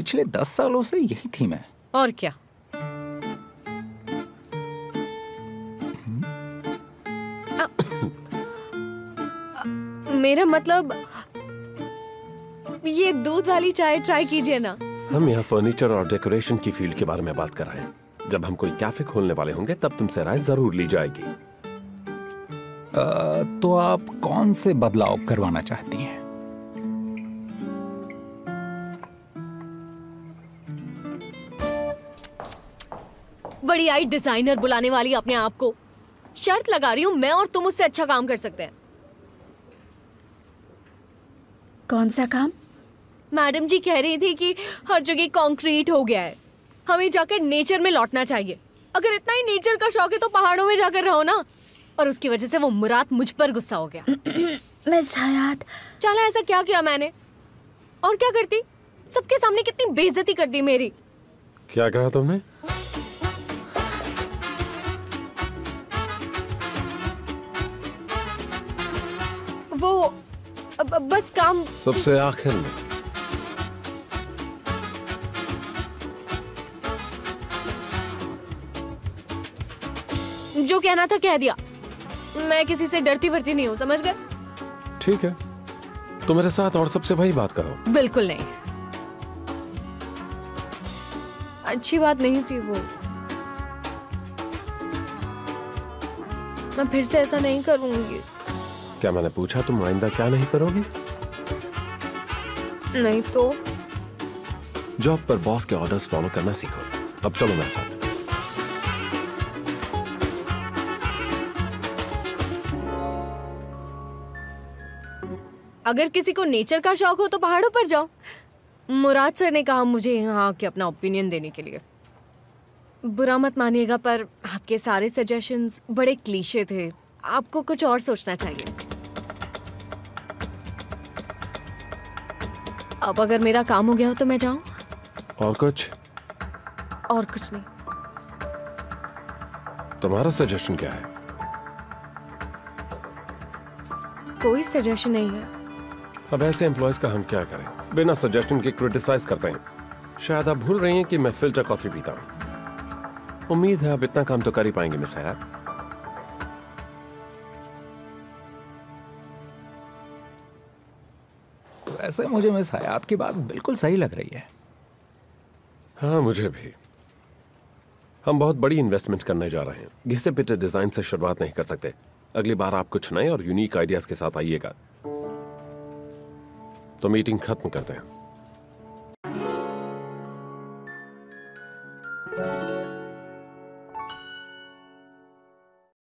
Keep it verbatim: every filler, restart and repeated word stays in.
पिछले दस सालों से यही थीम है। और क्या? आ, आ, मेरा मतलब ये दूध वाली चाय ट्राई कीजिए ना। हम यहाँ फर्नीचर और डेकोरेशन की फील्ड के बारे में बात कर रहे हैं। जब हम कोई कैफे खोलने वाले होंगे तब तुमसे राय जरूर ली जाएगी। आ, तो आप कौन से बदलाव करवाना चाहती हैं? बड़ी आई डिजाइनर बुलाने वाली अपने आप को। शर्त लगा रही हूँ, मैं और तुम उससे अच्छा काम कर सकते हैं। कौन सा काम? मैडम जी कह रही थी कि हर जगह कंक्रीट हो गया है, हमें जाकर नेचर में लौटना चाहिए। अगर इतना ही नेचर का शौक है तो पहाड़ों में जाकर रहो ना। और उसकी वजह से वो मुराद मुझ पर गुस्सा हो गया। मिस हयात, चला ऐसा क्या किया मैंने? और क्या करती? सबके सामने कितनी बेइज्जती कर दी मेरी। क्या कहा तुमने? वो ब, बस काम सबसे आखिर में। जो कहना था कह दिया। मैं किसी से डरती वरती नहीं हूँ, समझ गए? ठीक है, तो मेरे साथ और सबसे वही बात करो। बिल्कुल नहीं, अच्छी बात नहीं थी वो। मैं फिर से ऐसा नहीं करूंगी। क्या मैंने पूछा तुम आइंदा क्या नहीं करोगी? नहीं तो जॉब पर बॉस के ऑर्डर्स फॉलो करना सीखो। अब चलो मेरे साथ। अगर किसी को नेचर का शौक हो तो पहाड़ों पर जाओ। मुराद सर ने कहा मुझे यहाँ आके अपना ओपिनियन देने के लिए। बुरा मत मानिएगा पर आपके सारे सजेशंस बड़े क्लीशे थे। आपको कुछ और सोचना चाहिए। अब अगर मेरा काम हो गया हो तो मैं जाऊं? और कुछ? और कुछ नहीं। तुम्हारा सजेशन क्या है? कोई सजेशन नहीं है। अब ऐसे एम्प्लॉयज का हम क्या करें? बिना सजेशन के क्रिटिसाइज करते हैं। शायद आप भूल रही हैं कि मैं फिल्टर कॉफी पीता हूं। उम्मीद है आप इतना काम तो कर ही पाएंगे मिस हयात। वैसे मुझे मिस हयात की बात बिल्कुल सही लग रही है। हाँ मुझे भी। हम बहुत बड़ी इन्वेस्टमेंट करने जा रहे हैं। घिसे पिटे डिजाइन से शुरुआत नहीं कर सकते। अगली बार आप कुछ नए और यूनिक आइडियाज के साथ आइएगा। तो मीटिंग खत्म करते हैं।